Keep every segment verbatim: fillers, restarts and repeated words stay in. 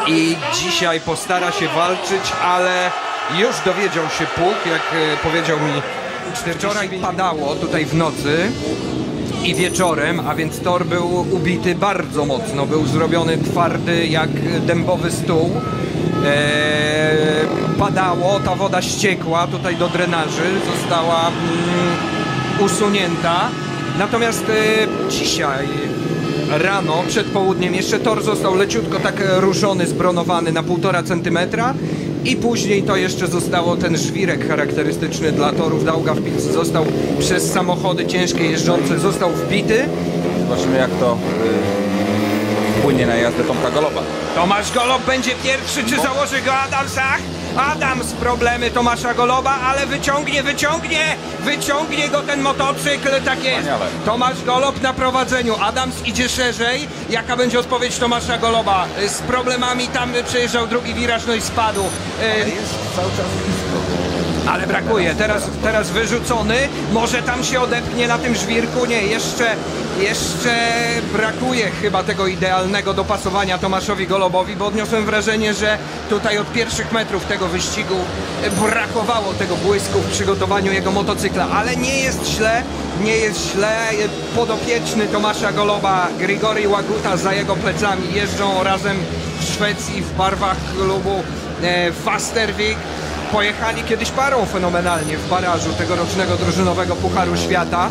i dzisiaj postara się walczyć, ale już dowiedział się puch, jak powiedział mi. Wczoraj padało tutaj w nocy i wieczorem, a więc tor był ubity bardzo mocno, był zrobiony twardy jak dębowy stół. Eee, padało, ta woda ściekła tutaj do drenaży, została mm, usunięta. Natomiast e, dzisiaj rano, przed południem, jeszcze tor został leciutko tak ruszony, zbronowany na półtora centymetra i później to jeszcze zostało, ten żwirek charakterystyczny dla torów Daugavpils został przez samochody ciężkie jeżdżące, został wbity. Zobaczymy, jak to yy, wpłynie na jazdę Tomka Goloba. Tomasz Golob będzie pierwszy, czy założy go Adams? Ach, Adams, problemy Tomasza Goloba, ale wyciągnie, wyciągnie, wyciągnie go ten motocykl, tak jest. Wspaniale. Tomasz Golob na prowadzeniu, Adams idzie szerzej. Jaka będzie odpowiedź Tomasza Goloba? Z problemami tam przejeżdżał drugi wiraż, no i spadł. Ale jest cały czas blisko. Ale brakuje, teraz, teraz wyrzucony, może tam się odepchnie na tym żwirku, nie, jeszcze, jeszcze brakuje chyba tego idealnego dopasowania Tomaszowi Golobowi, bo odniosłem wrażenie, że tutaj od pierwszych metrów tego wyścigu brakowało tego błysku w przygotowaniu jego motocykla, ale nie jest źle, nie jest źle, podopieczny Tomasza Goloba, Grigori Łaguta za jego plecami, jeżdżą razem w Szwecji w barwach klubu e, Fastervik. Pojechali kiedyś parą fenomenalnie w barażu tegorocznego drużynowego Pucharu Świata.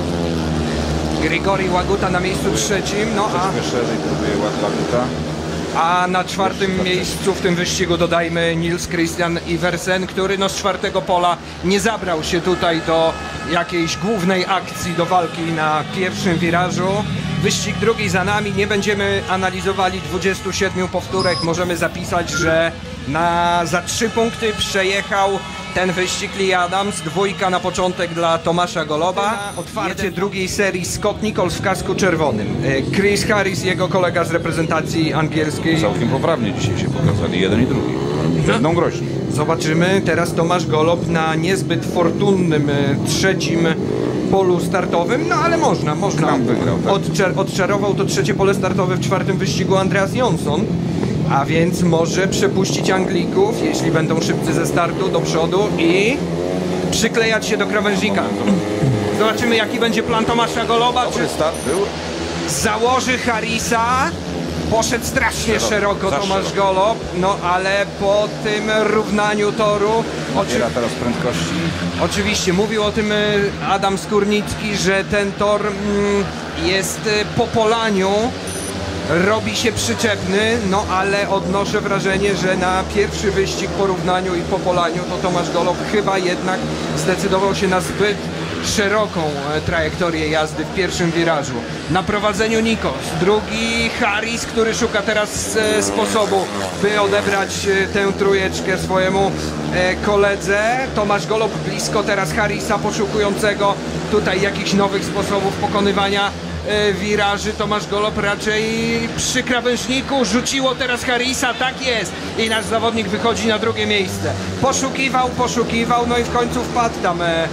Grigori Łaguta na miejscu trzecim, no a, Troszkę szerzej próbuje Łaguta. a na czwartym miejscu w tym wyścigu dodajmy Nils Christian Iversen, który no z czwartego pola nie zabrał się tutaj do jakiejś głównej akcji, do walki na pierwszym wirażu. Wyścig drugi za nami, nie będziemy analizowali dwudziestu siedmiu powtórek, możemy zapisać, że na, za trzy punkty przejechał ten wyścig Lee Adams, dwójka na początek dla Tomasza Goloba. Otwarcie drugiej serii Scott Nichols w kasku czerwonym. Chris Harris, jego kolega z reprezentacji angielskiej. Całkiem poprawnie dzisiaj się pokazali, jeden i drugi. Będą groźni. Zobaczymy, teraz Tomasz Golob na niezbyt fortunnym trzecim polu startowym, no ale można, można. Kram wygrał, tak? Odczar odczarował to trzecie pole startowe w czwartym wyścigu Andreas Jonsson, a więc może przepuścić Anglików, jeśli będą szybcy ze startu do przodu i przyklejać się do krawężnika. Zobaczymy, jaki będzie plan Tomasza Goloba. Dobry start był. Założy Harrisa. Poszedł strasznie szeroko, Szeroko, za Tomasz szeroko. Golob, no ale po tym równaniu toru Nabiera teraz prędkości. oczywiście mówił o tym y, Adam Skórnicki, że ten tor mm, jest y, po polaniu, robi się przyczepny, no ale odnoszę wrażenie, że na pierwszy wyścig po równaniu i po polaniu to Tomasz Golob chyba jednak zdecydował się na zbyt szeroką e, trajektorię jazdy w pierwszym wirażu. Na prowadzeniu Nikos, drugi Harris, który szuka teraz e, sposobu, by odebrać e, tę trójeczkę swojemu e, koledze. Tomasz Golob blisko teraz Harrisa, poszukującego tutaj jakichś nowych sposobów pokonywania e, wiraży. Tomasz Golob raczej przy krawężniku, rzuciło teraz Harrisa, tak jest, i nasz zawodnik wychodzi na drugie miejsce. Poszukiwał, poszukiwał, no i w końcu wpadł tam e,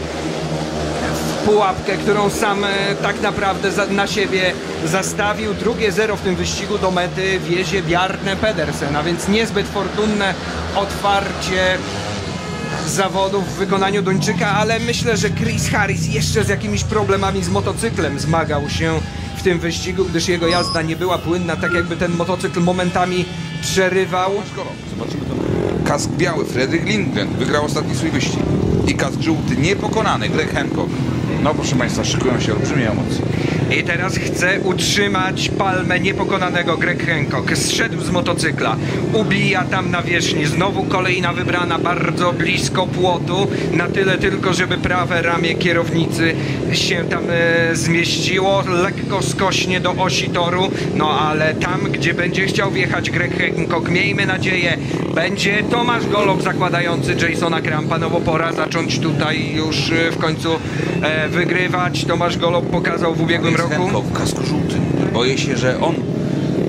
pułapkę, którą sam e, tak naprawdę za, na siebie zastawił. Drugie zero w tym wyścigu do mety wiezie Bjarne Pedersen, a więc niezbyt fortunne otwarcie zawodów w wykonaniu Duńczyka, ale myślę, że Chris Harris jeszcze z jakimiś problemami z motocyklem zmagał się w tym wyścigu, gdyż jego jazda nie była płynna, tak jakby ten motocykl momentami przerywał. Zobaczymy to. Kask biały, Fredrik Lindgren wygrał ostatni swój wyścig. I kask żółty, niepokonany, Greg Hancock. No proszę Państwa, szykują się olbrzymie emocje. I teraz chce utrzymać palmę niepokonanego Greg Hancock. Zszedł z motocykla, ubija tam na wierzchni. Znowu kolejna wybrana bardzo blisko płotu. Na tyle tylko, żeby prawe ramię kierownicy się tam e, zmieściło. Lekko skośnie do osi toru. No ale tam, gdzie będzie chciał wjechać Greg Hancock, miejmy nadzieję, będzie Tomasz Golob zakładający Jasona Krampa. No bo pora zacząć tutaj już e, w końcu e, wygrywać. Tomasz Golob pokazał w ubiegłym roku. Hancock w kasku żółtym. Boję się, że on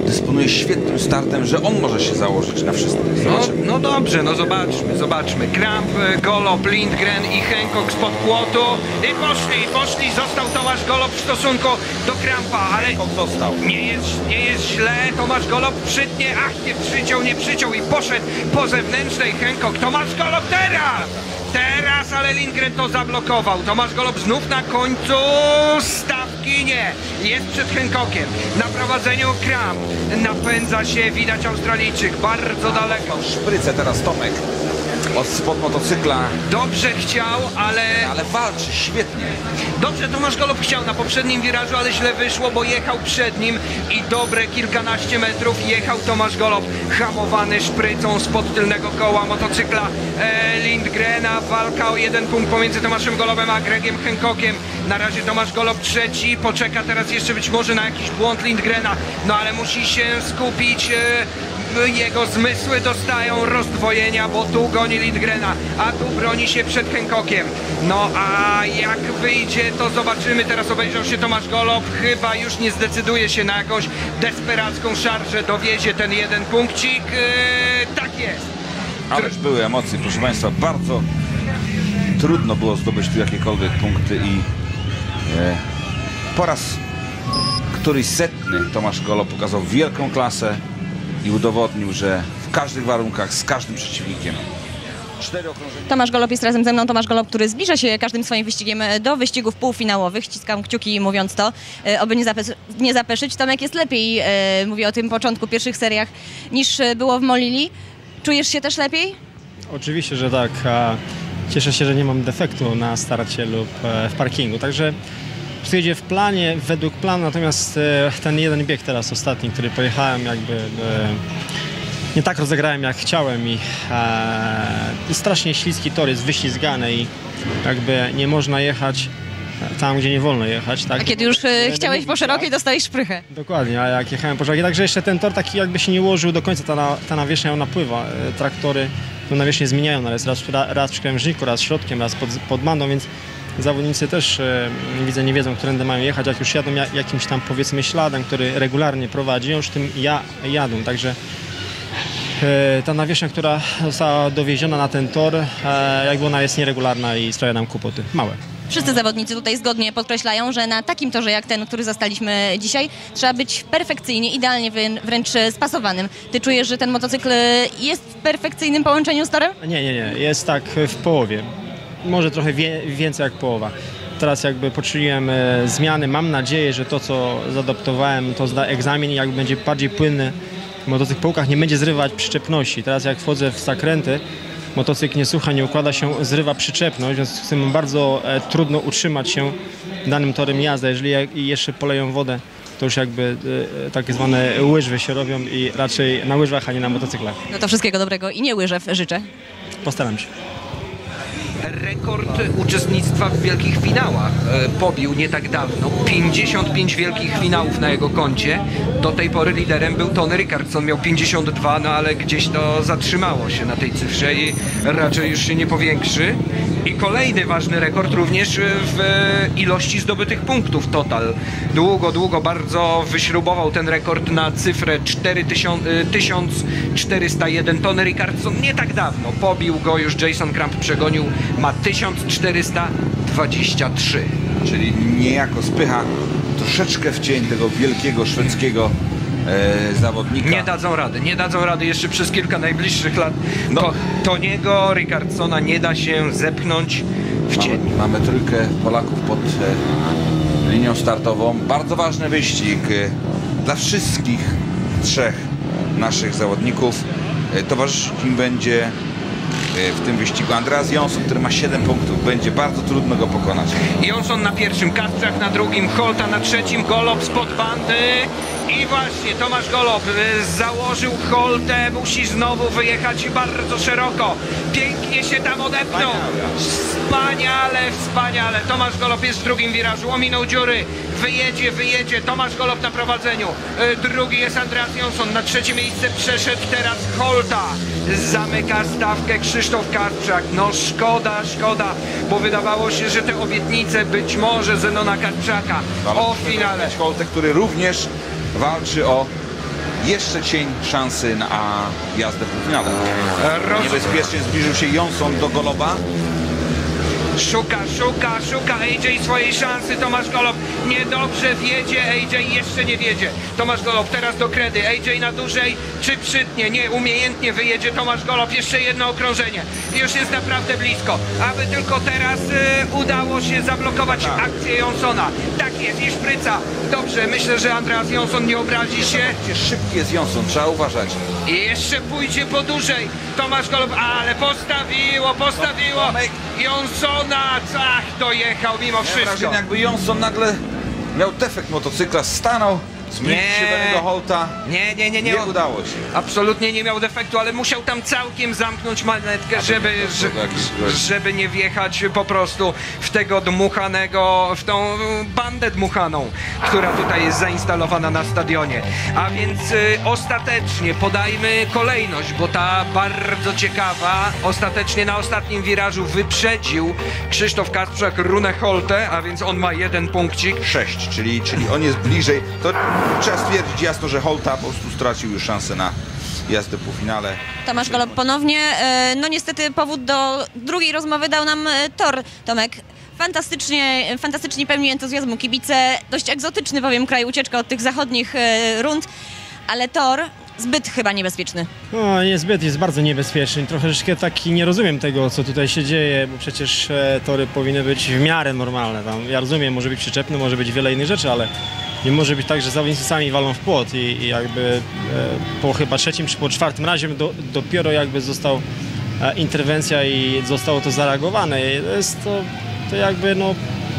dysponuje świetnym startem, że on może się założyć na wszystko. No, Zobaczymy. no dobrze, no zobaczmy, zobaczmy. Kramp, Golob, Lindgren i Hancock spod płotu. I poszli, poszli, został Tomasz Golob w stosunku do Krampa, ale Hancock został. nie jest, nie jest źle. Tomasz Golob przytnie, ach, nie przyciął, nie przyciął i poszedł po zewnętrznej Hancock. Tomasz Golob teraz! Teraz, ale Lindgren to zablokował. Tomasz Golob znów na końcu stawki, nie. Jest przed Hancockiem. Na prowadzeniu Kramp. Napędza się, widać Australijczyk, bardzo daleko. Szprycę teraz Tomek od spod motocykla, Dobrze chciał, ale... ale walczy świetnie. Dobrze Tomasz Golob chciał na poprzednim wirażu, ale źle wyszło, bo jechał przed nim i dobre kilkanaście metrów jechał Tomasz Golob, hamowany szprycą spod tylnego koła motocykla e, Lindgrena. Walka o jeden punkt pomiędzy Tomaszem Golobem a Gregiem Hancockiem. Na razie Tomasz Golob trzeci, poczeka teraz jeszcze być może na jakiś błąd Lindgrena, no ale musi się skupić. E, Jego zmysły dostają rozdwojenia, bo tu goni Lindgrena, a tu broni się przed Hancockiem. No a jak wyjdzie, to zobaczymy. Teraz obejrzał się Tomasz Golob, chyba już nie zdecyduje się na jakąś desperacką szarżę, dowiezie ten jeden punkcik. Yy, tak jest. Ależ były emocje, proszę Państwa, bardzo trudno było zdobyć tu jakiekolwiek punkty i e, po raz któryś setny Tomasz Golob pokazał wielką klasę i udowodnił, że w każdych warunkach, z każdym przeciwnikiem. Cztery okrążenia. Tomasz Golob jest razem ze mną. Tomasz Golob, który zbliża się każdym swoim wyścigiem do wyścigów półfinałowych. Ściskam kciuki mówiąc to, e, oby nie, zapes- nie zapeszyć. Tomek jest lepiej, e, mówię o tym początku, pierwszych seriach, niż e, było w Molili. Czujesz się też lepiej? Oczywiście, że tak. A cieszę się, że nie mam defektu na starcie lub e, w parkingu. Także wszystko idzie w planie, według planu, natomiast e, ten jeden bieg teraz ostatni, który pojechałem, jakby e, nie tak rozegrałem jak chciałem i, e, i strasznie śliski tor jest wyślizgany i jakby nie można jechać tam, gdzie nie wolno jechać. Tak? A kiedy już e, Będę chciałeś mówić, po szerokiej, tak? dostałeś szprychę. Dokładnie, a jak jechałem po szerokiej, także jeszcze ten tor taki jakby się nie ułożył do końca, ta, na, ta nawierzchnia ją napływa. E, traktory tą nawierzchnię zmieniają, raz, raz, raz przy krawężniku, raz środkiem, raz pod, pod bandą, więc zawodnicy też e, widzę, nie wiedzą, którędy mają jechać, jak już jadą ja, jakimś tam powiedzmy śladem, który regularnie prowadzi, już tym ja, jadą, także e, ta nawierzchnia, która została dowieziona na ten tor, e, jakby ona jest nieregularna i sprawia nam kłopoty, małe. Wszyscy zawodnicy tutaj zgodnie podkreślają, że na takim torze jak ten, który zastaliśmy dzisiaj, trzeba być perfekcyjnie, idealnie wrę- wręcz spasowanym. Ty czujesz, że ten motocykl jest w perfekcyjnym połączeniu z torem? Nie, nie, nie, jest tak w połowie, może trochę wie, więcej jak połowa. Teraz jakby poczuliłem e, zmiany, mam nadzieję, że to co zaadoptowałem, to zda egzamin i jakby będzie bardziej płynny. Motocykl po łukach nie będzie zrywać przyczepności. Teraz jak wchodzę w zakręty, motocykl nie słucha, nie układa się, zrywa przyczepność, w związku z tym bardzo e, trudno utrzymać się danym torem jazdy. Jeżeli jak, i jeszcze poleją wodę, to już jakby e, takie zwane łyżwy się robią i raczej na łyżwach, a nie na motocyklach. No to wszystkiego dobrego i nie łyżew życzę. Postaram się. Rekord uczestnictwa w wielkich finałach e, pobił nie tak dawno. pięćdziesiąt pięć wielkich finałów na jego koncie. Do tej pory liderem był Tony Rickardson, miał pięćdziesiąt dwa, no ale gdzieś to zatrzymało się na tej cyfrze i raczej już się nie powiększy. I kolejny ważny rekord również w ilości zdobytych punktów total. Długo, długo bardzo wyśrubował ten rekord na cyfrę tysiąc czterysta jeden. Tony Rickardson nie tak dawno pobił go, już Jason Kramp przegonił, ma tysiąc czterysta dwadzieścia trzy. Czyli niejako spycha troszeczkę w cień tego wielkiego szwedzkiego e, zawodnika. Nie dadzą rady, nie dadzą rady jeszcze przez kilka najbliższych lat. No. To, Toniego Rickardsona nie da się zepchnąć w Mamy, cień. mamy trójkę Polaków pod e, linią startową. Bardzo ważny wyścig e, dla wszystkich trzech naszych zawodników. E, towarzyszyć im będzie e, w tym wyścigu Andreas Jonsson, który ma siedem punktów. Będzie bardzo trudno go pokonać. Jonsson na pierwszym, Kasprzak na drugim, Holta na trzecim, Golob spod bandy. I właśnie Tomasz Golob y, założył Holtę, musi znowu wyjechać bardzo szeroko. Pięknie się tam odepnął. Wspaniale, wspaniale. Tomasz Golob jest w drugim wirażu, ominął dziury. Wyjedzie, wyjedzie. Tomasz Golob na prowadzeniu. Y, drugi jest Andreas Jonsson. Na trzecie miejsce przeszedł teraz Holta. Zamyka stawkę Krzysztof Kasprzak. No szkoda, szkoda, bo wydawało się, że te obietnice być może Zenona Kasprzaka o finale. Holtę, który również walczy o jeszcze cień szansy na jazdę w półfinale. Roz... Niebezpiecznie zbliżył się Johnson do Goloba. Szuka, szuka, szuka A J swojej szansy. Tomasz Golob niedobrze wiedzie, A J jeszcze nie wiedzie. Tomasz Golob teraz do kredy. A J na dłużej, czy przytnie? Nie, umiejętnie wyjedzie Tomasz Golob. Jeszcze jedno okrążenie. Już jest naprawdę blisko. Aby tylko teraz y, udało się zablokować tak. akcję Johnsona. Tak jest, i szpryca. Dobrze, myślę, że Andreas Johnson nie obrazi się. Szybki jest Johnson, trzeba uważać. I jeszcze pójdzie po dłużej. Tomasz Golob, ale postawiło, postawiło. Johnsona, ach, dojechał mimo wszystko. Wrażenie, jakby Johnson nagle miał defekt motocykla, stanął, zbliżył się do niego Holta. Nie, nie, nie, nie. Nie udało się. Absolutnie nie miał defektu, ale musiał tam całkiem zamknąć manetkę, żeby, że, żeby nie wjechać po prostu w tego dmuchanego, w tą bandę dmuchaną, która tutaj jest zainstalowana na stadionie. A więc y, ostatecznie podajmy kolejność, bo ta bardzo ciekawa, ostatecznie na ostatnim wirażu wyprzedził Krzysztof Kasprzak Rune Holte, a więc on ma jeden punkcik. Sześć, czyli, czyli on jest bliżej. To trzeba stwierdzić jasno, że Holta po prostu stracił już szansę na jazdę w półfinale. Tomasz Golob ponownie. E, No niestety powód do drugiej rozmowy dał nam e, tor, Tomek. Fantastycznie, fantastycznie pełni entuzjazmu kibice. Dość egzotyczny, powiem, kraj, ucieczka od tych zachodnich e, rund, ale tor zbyt chyba niebezpieczny. No niezbyt, jest bardzo niebezpieczny. Troszeczkę taki nie rozumiem tego, co tutaj się dzieje, bo przecież e, tory powinny być w miarę normalne. Tam, ja rozumiem, może być przyczepny, może być wiele innych rzeczy, ale nie może być tak, że zawodnicy sami walą w płot i, i jakby e, po chyba trzecim czy po czwartym razie do, dopiero jakby została e, interwencja i zostało to zareagowane. I to jest to, to jakby no...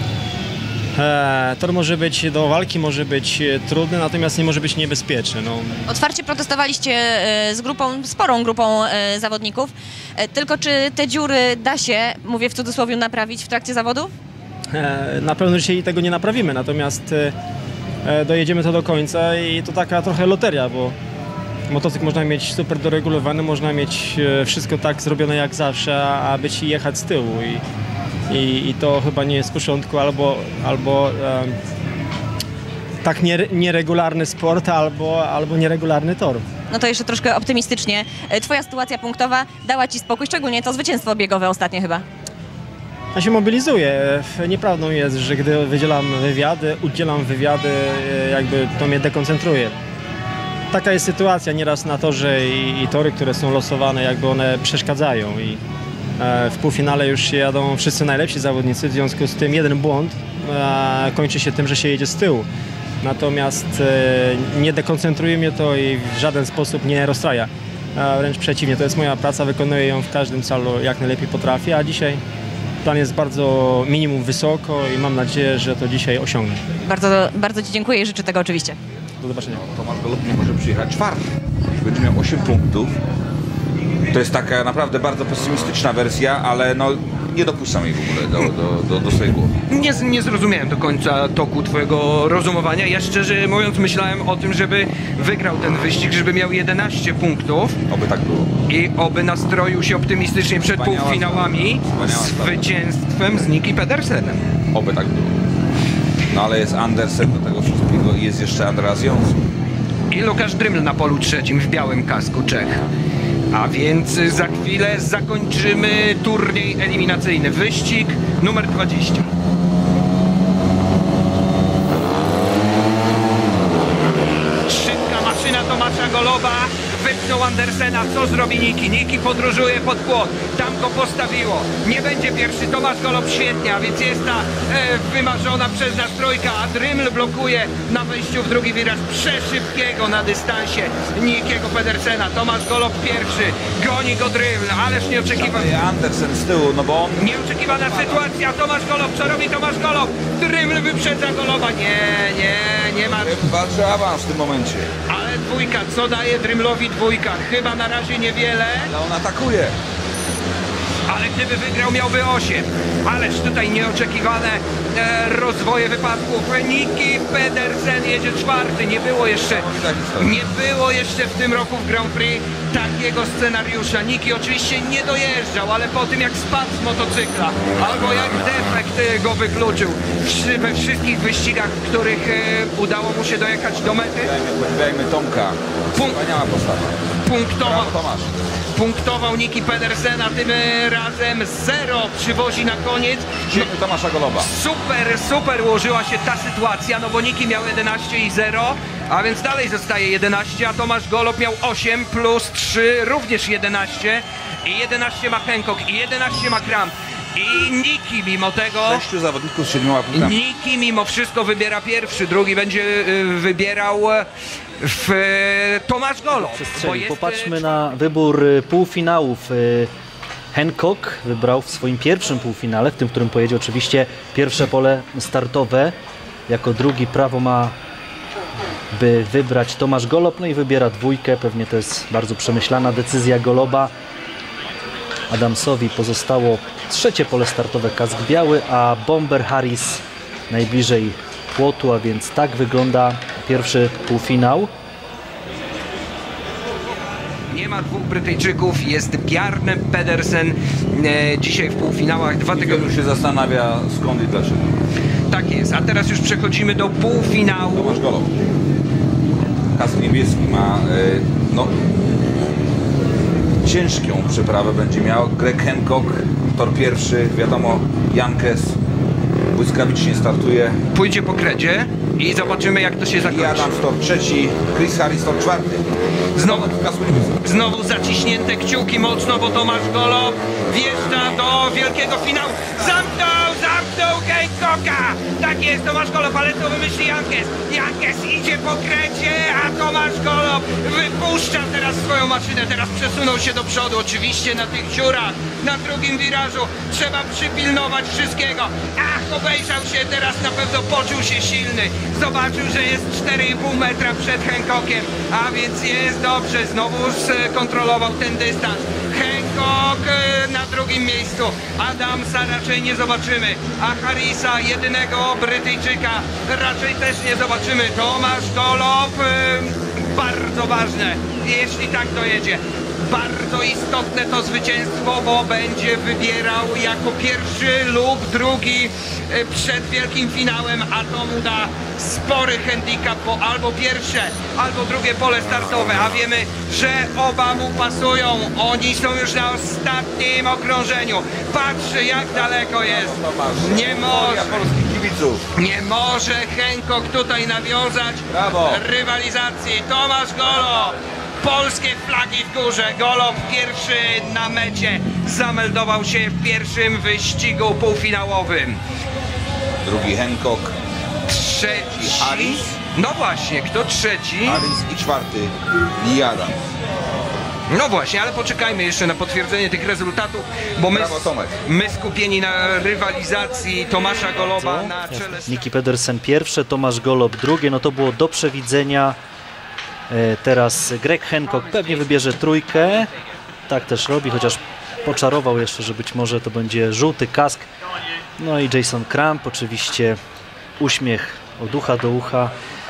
E, tor może być do walki, może być e, trudny, natomiast nie może być niebezpieczny. No. Otwarcie protestowaliście e, z grupą, sporą grupą e, zawodników, e, tylko czy te dziury da się, mówię w cudzysłowie, naprawić w trakcie zawodu? E, na pewno dzisiaj tego nie naprawimy, natomiast e, dojedziemy to do końca i to taka trochę loteria, bo motocykl można mieć super doregulowany, można mieć e, wszystko tak zrobione jak zawsze, a, a być i jechać z tyłu. I, i, i to chyba nie jest w porządku, albo, albo e, tak nie, nieregularny sport, albo, albo nieregularny tor. No to jeszcze troszkę optymistycznie. E, Twoja sytuacja punktowa dała Ci spokój, szczególnie to zwycięstwo biegowe ostatnie chyba. Ja się mobilizuję. Nieprawdą jest, że gdy wydzielam wywiady, udzielam wywiady, jakby to mnie dekoncentruje. Taka jest sytuacja nieraz na torze i, i tory, które są losowane, jakby one przeszkadzają. I e, w półfinale już się jadą wszyscy najlepsi zawodnicy, w związku z tym jeden błąd e, kończy się tym, że się jedzie z tyłu. Natomiast e, nie dekoncentruje mnie to i w żaden sposób nie rozstraja. E, wręcz przeciwnie, to jest moja praca, wykonuję ją w każdym calu jak najlepiej potrafię, a dzisiaj plan jest bardzo minimum wysoko i mam nadzieję, że to dzisiaj osiągnę. Bardzo, bardzo Ci dziękuję i życzę tego oczywiście. Do zobaczenia. Tomasz Golob nie może przyjechać czwarty. Będzie miał osiem punktów. To jest taka naprawdę bardzo pesymistyczna wersja, ale no nie dopuszczam jej w ogóle do, do, do, do swojej głowy. Nie, nie zrozumiałem do końca toku twojego rozumowania. Ja szczerze mówiąc myślałem o tym, żeby wygrał ten wyścig, żeby miał jedenaście punktów. Oby tak było. I oby nastroił się optymistycznie przed Wspaniała półfinałami Wspaniała zwycięstwem z Niki Pedersenem. Oby tak było. No ale jest Andersen do tego wszystkiego i jest jeszcze Andreas Johnson. I Lukasz Dryml na polu trzecim w białym kasku Czech. A więc za chwilę zakończymy turniej eliminacyjny. Wyścig numer dwadzieścia. Szybka maszyna Tomasza Goloba. Wypchnął Andersena. Co zrobi Niki? Niki podróżuje pod płot. Tam go postawiło. Nie będzie pierwszy. Tomasz Golob świetnie, a więc jest ta e, wymarzona przez nas trójka. A Dryml blokuje na wejściu w drugi wiraż przeszybkiego na dystansie Nikiego Pedersena. Tomasz Golob pierwszy. Goni go Dryml. Ależ nieoczekiwany. Andersen z tyłu, no bo on... Nieoczekiwana sytuacja. Tomasz Golob. Co robi Tomasz Golob? Dryml wyprzedza Goloba. Nie, nie, nie ma. Walczy o awans w tym momencie. Ale dwójka. Co daje Drymlowi dwójka? Chyba na razie niewiele. Ale on atakuje. ale gdyby wygrał, miałby osiem. Ależ tutaj nieoczekiwane e, rozwoje wypadków. Niki Pedersen jedzie czwarty. Nie było jeszcze, nie było jeszcze w tym roku w Grand Prix takiego scenariusza. Niki oczywiście nie dojeżdżał, ale po tym jak spadł z motocykla, albo jak defekt go wykluczył we wszystkich wyścigach, w których e, udało mu się dojechać do mety, Podziwiajmy Tomka. Punkt. Wspaniała postawa. punktował, Brawo, Tomasz. punktował Niki Pedersena, tym razem zero przywozi na koniec. Dzień Tomasza Goloba. Super, super ułożyła się ta sytuacja, no bo Niki miał jedenaście i zero, a więc dalej zostaje jedenaście, a Tomasz Golob miał osiem plus trzy, również jedenaście. I jedenaście ma Hancock, i jedenaście ma Kramp. I Niki mimo tego, Sześciu zawodników z siedmioma punktami. Niki mimo wszystko wybiera pierwszy, drugi będzie y, wybierał w Tomasz Golob. Przestrzeni. Popatrzmy na wybór y, półfinałów. Y, Hancock wybrał w swoim pierwszym półfinale, w tym, którym pojedzie oczywiście pierwsze pole startowe. Jako drugi prawo ma, by wybrać Tomasz Golob, no i wybiera dwójkę. Pewnie to jest bardzo przemyślana decyzja Goloba. Adamsowi pozostało trzecie pole startowe, kask biały, a Bomber Harris najbliżej płotu, a więc tak wygląda pierwszy półfinał. Nie ma dwóch Brytyjczyków, jest Bjarne Pedersen e, dzisiaj w półfinałach. Dwa Tylko tygodnie. już się zastanawia skąd i dlaczego. Tak jest, a teraz już przechodzimy do półfinału. Tomasz Golob. Kask niebieski ma y, no, ciężką przeprawę będzie miał. Greg Hancock, tor pierwszy, wiadomo, Jankes błyskawicznie startuje. Pójdzie po kredzie i zobaczymy, jak to się I zakończy. Adams tor trzeci, Chris Harris tor czwarty. Znowu, w kasku niebieskim. znowu zaciśnięte kciuki mocno, bo Tomasz Golob wjeżdża do wielkiego finału. Zamknął, zamknął Hancocka! Tak jest, Tomasz Golob, ale co wymyśli Jankes? Jankes idzie po krecie, a Tomasz Golob wypuszcza teraz swoją maszynę. Teraz przesunął się do przodu, oczywiście na tych dziurach, na drugim wirażu. Trzeba przypilnować wszystkiego. Ach, obejrzał się, teraz na pewno poczuł się silny. Zobaczył, że jest cztery i pół metra przed Hancockiem, a więc jest dobrze. Znowu skontrolował ten dystans. Hancock na drugim miejscu. Adamsa raczej nie zobaczymy, a Harrisa, jedynego Brytyjczyka, raczej też nie zobaczymy. Tomasz Golob, bardzo ważne, jeśli tak dojedzie. Bardzo istotne to zwycięstwo, bo będzie wybierał jako pierwszy lub drugi przed wielkim finałem, a to mu da spory handicap, bo albo pierwsze, albo drugie pole startowe, a wiemy, że oba mu pasują. Oni są już na ostatnim okrążeniu. Patrzcie, jak daleko jest. Nie może, polskich kibiców. nie może Hancock tutaj nawiązać Brawo. rywalizacji. Tomasz Golob. Polskie flagi w górze. Golob pierwszy na mecie. Zameldował się w pierwszym wyścigu półfinałowym. Drugi Hancock, Trzeci. Harris. No właśnie, kto trzeci? Harris i czwarty Lee Adams. No właśnie, ale poczekajmy jeszcze na potwierdzenie tych rezultatów, bo my, Brawo, Tomek. my skupieni na rywalizacji Tomasza Goloba na czele. Niki Pedersen pierwsze, Tomasz Golob drugie, no to było do przewidzenia. E, Teraz Greg Hancock pewnie wybierze trójkę, tak też robi, chociaż poczarował jeszcze, że być może to będzie żółty kask. No i Jason Kramp, oczywiście uśmiech od ucha do ucha.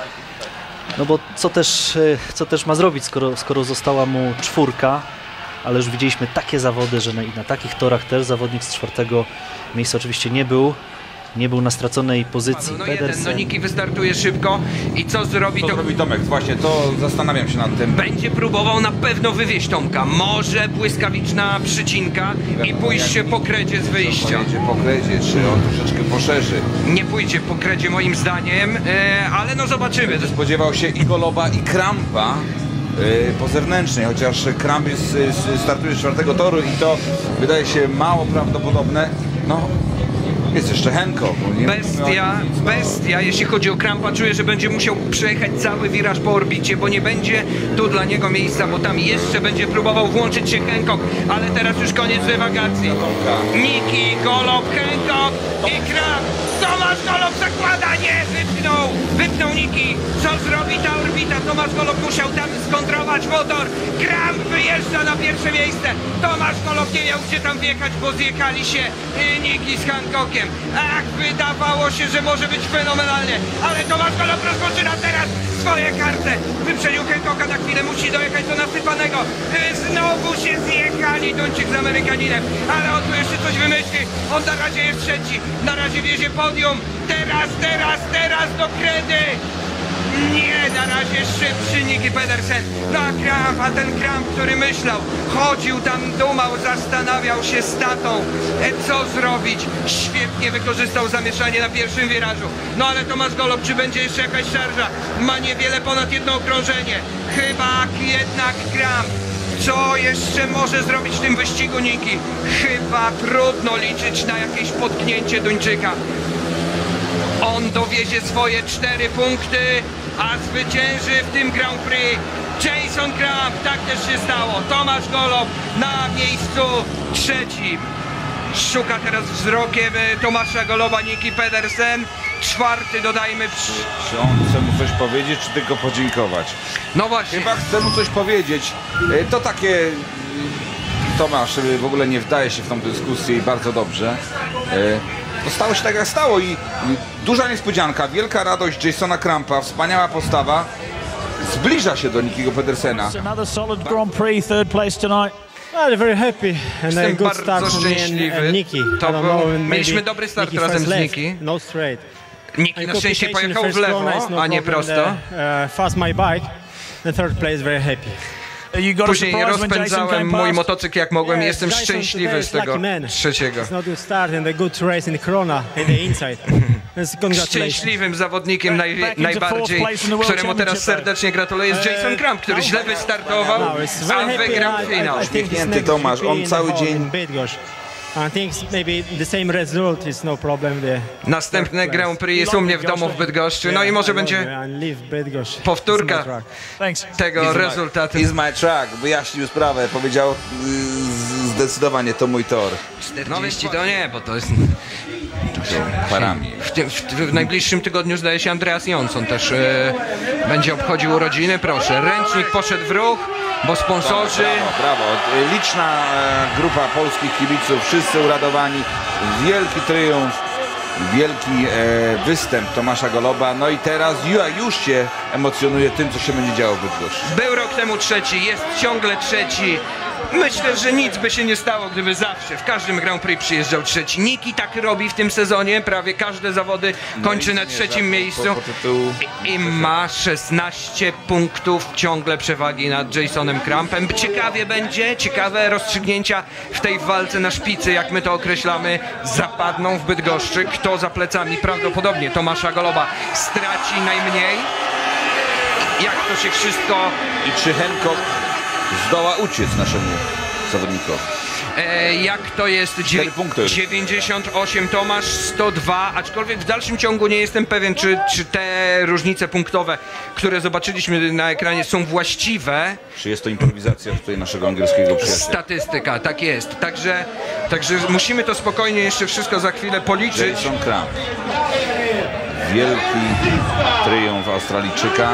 No bo co też, e, co też ma zrobić, skoro, skoro została mu czwórka, ale już widzieliśmy takie zawody, że na, i na takich torach też zawodnik z czwartego miejsca oczywiście nie był. Nie był na straconej pozycji. No jeden, no Pedersen. Niki wystartuje szybko i co zrobi? Co To zrobi Tomek? Właśnie to zastanawiam się nad tym. będzie próbował na pewno wywieźć Tomka. Może błyskawiczna przycinka i pójść się po kredzie z wyjścia. Pojedzie po kredzie, czy on troszeczkę poszerzy. Nie pójdzie po kredzie moim zdaniem, e, ale no zobaczymy. Spodziewał się i Goloba, i Krampa yy, po zewnętrznej, chociaż Kramp jest, jest, startuje z czwartego toru i to wydaje się mało prawdopodobne. No, jest jeszcze Hancock. bo nie Bestia, mówimy o nic, no. bestia, jeśli chodzi o Krampa, czuję, że będzie musiał przejechać cały wiraż po orbicie, bo nie będzie tu dla niego miejsca, bo tam jeszcze będzie próbował włączyć się Hancock, ale teraz już koniec dywagacji. Niki, Golob, Hancock i Kramp. Tomasz Golob zakłada, nie, wypchnął, wypchnął Niki. Co zrobi ta orbita? Tomasz Golob Golob musiał tam skontrować motor. Kramp wyjeżdża na pierwsze miejsce. Tomasz Golob nie miał gdzie tam wjechać, bo zjechali się y, Niki z Hancockiem. Ach, wydawało się, że może być fenomenalnie, ale Tomasz Golob rozpoczyna teraz swoje karty. Wyprzedził Hancocka, na chwilę musi dojechać do nasypanego. Y, znowu się zjechali Duńczyk z Amerykaninem, ale on tu jeszcze coś wymyśli. On na razie jest trzeci, na razie wiezie podium. Teraz, teraz, teraz do kredy. Nie, na razie szybszy Niki Pedersen. No a Kramp, a ten Kramp, który myślał, chodził tam, dumał, zastanawiał się z tatą, e, co zrobić. Świetnie wykorzystał zamieszanie na pierwszym wirażu. No ale Tomasz Golob, czy będzie jeszcze jakaś szarża? Ma niewiele ponad jedno okrążenie. Chyba jednak Kramp. Co jeszcze może zrobić w tym wyścigu Niki? Chyba trudno liczyć na jakieś potknięcie Duńczyka. On dowiezie swoje cztery punkty, a zwycięży w tym Grand Prix Jason Kramp. Tak też się stało. Tomasz Golob na miejscu trzecim. Szuka teraz wzrokiem Tomasza Goloba Niki Pedersen. Czwarty, dodajmy. Czy on chce mu coś powiedzieć, czy tylko podziękować? No właśnie. Chyba chce mu coś powiedzieć. E, To takie... Tomasz e, w ogóle nie wdaje się w tą dyskusję i bardzo dobrze. E, To stało się tak, jak stało i i duża niespodzianka, wielka radość Jasona Krampa, wspaniała postawa. Zbliża się do Nikiego Pedersena. Another solid Grand Prix, third place tonight. Well, very happy and a Jestem good bardzo start for me and, szczęśliwy. and Niki. I To don't był- know, maybe mieliśmy dobry start Niki razem first z left, Niki. No straight. Niki na szczęście complication pojechał w first lewo, corner is no a nie problem. prosto. The, uh, fast my bike. The third place, very happy. You got a Później surprise when Jason rozpędzałem came mój past. motocykl jak mogłem. Yes, Jestem Jason szczęśliwy today z is lucky tego man. trzeciego. It's not good start and a good race in the Corona in the inside. That's congratulations. Szczęśliwym zawodnikiem naj, Back into najbardziej, fourth place in the World któremu teraz Championship. serdecznie gratuluję, jest Jason Kramp, który źle wystartował, No, it's a very happy. wygrał I- I- finał. I think this Uśmiechnięty next Tomasz, G P on in the cały hall dzień- in Bydgoszcz. I think maybe the same result is no problem there. Następne Grand Prix jest u mnie w domu w Bydgoszczy, no i może będzie powtórka Thanks. tego rezultatu. Is my track, wyjaśnił sprawę, powiedział y, z- zdecydowanie to mój tor. czterdzieści to nie, bo to jest... Parami. W, tym, w, w najbliższym tygodniu zdaje się Andreas Jonsson też e, będzie obchodził urodziny, proszę. Ręcznik poszedł w ruch, bo sponsorzy... Brawo, brawo. Liczna e, grupa polskich kibiców, wszyscy uradowani. Wielki triumf, wielki e, występ Tomasza Goloba. No i teraz ju- już się emocjonuje tym, co się będzie działo w Bydgoszczy. Był rok temu trzeci, jest ciągle trzeci. Myślę, że nic by się nie stało, gdyby zawsze w każdym Grand Prix przyjeżdżał trzeci. Niki tak robi w tym sezonie, prawie każde zawody kończy na trzecim miejscu Po, po tytułu. i, i ma szesnaście punktów ciągle przewagi nad Jasonem Krampem. Ciekawie będzie, ciekawe rozstrzygnięcia w tej walce na szpicy, jak my to określamy, zapadną w Bydgoszczy. Kto za plecami? Prawdopodobnie Tomasza Goloba straci najmniej. Jak to się wszystko... I czy Hancock zdoła uciec naszemu zawodnikowi? E, jak to jest? Cztery punkty. dziewięćdziesiąt osiem Tomasz, sto dwa, aczkolwiek w dalszym ciągu nie jestem pewien, czy, czy te różnice punktowe, które zobaczyliśmy na ekranie, są właściwe. Czy jest to improwizacja tutaj naszego angielskiego przyjaciela? Statystyka, tak jest. Także, także musimy to spokojnie jeszcze wszystko za chwilę policzyć. Jason Kramp. Wielki triumf Australijczyka.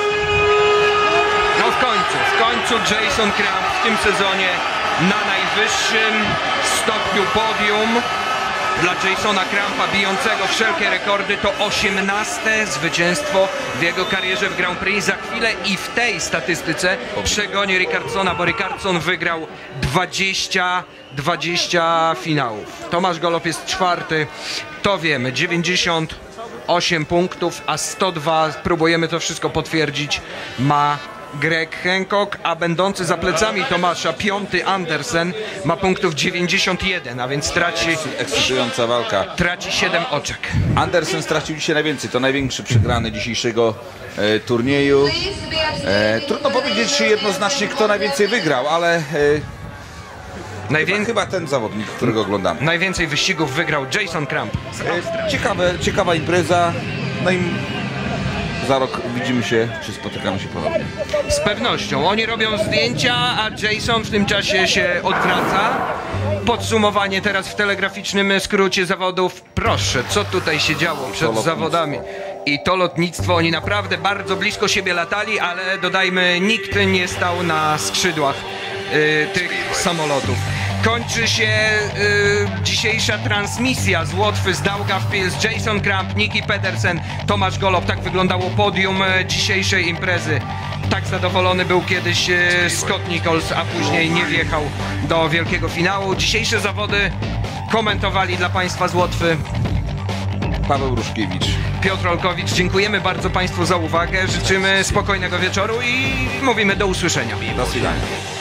No w końcu, w końcu Jason Kramp w tym sezonie na najwyższym stopniu podium. Dla Jasona Krampa, bijącego wszelkie rekordy, to osiemnaste zwycięstwo w jego karierze w Grand Prix. Za chwilę i w tej statystyce przegoni Rickardsona, bo Rickardson wygrał dwadzieścia, dwadzieścia finałów. Tomasz Golob jest czwarty, to wiemy, dziewięćdziesiąt osiem punktów, a sto dwa, próbujemy to wszystko potwierdzić, ma Greg Hancock, a będący za plecami Tomasza piąty Andersen ma punktów dziewięćdziesiąt jeden, a więc traci, Ekscytująca walka. traci siedem oczek. Andersen stracił dzisiaj najwięcej, to największy przegrany dzisiejszego e, turnieju. E, trudno powiedzieć czy jednoznacznie, kto najwięcej wygrał, ale e, Najwię... chyba, chyba ten zawodnik, którego oglądamy. Najwięcej wyścigów wygrał Jason Kramp. E, ciekawe, ciekawa impreza, no i za rok widzimy się, czy spotykamy się ponownie. Z pewnością. Oni robią zdjęcia, a Jason w tym czasie się odwraca. Podsumowanie teraz w telegraficznym skrócie zawodów. Proszę, co tutaj się działo przed lotnictwo. zawodami. i to lotnictwo, oni naprawdę bardzo blisko siebie latali, ale dodajmy, nikt nie stał na skrzydłach y, tych samolotów. Kończy się y, dzisiejsza transmisja z Łotwy, z Daugavpils. Jason Kramp, Niki Pedersen, Tomasz Golob. Tak wyglądało podium y, dzisiejszej imprezy. Tak zadowolony był kiedyś y, Scott Nichols, a później nie wjechał do wielkiego finału. Dzisiejsze zawody komentowali dla Państwa z Łotwy Paweł Ruszkiewicz. Piotr Olkowicz. Dziękujemy bardzo Państwu za uwagę. Życzymy spokojnego wieczoru i mówimy do usłyszenia. Do widzenia.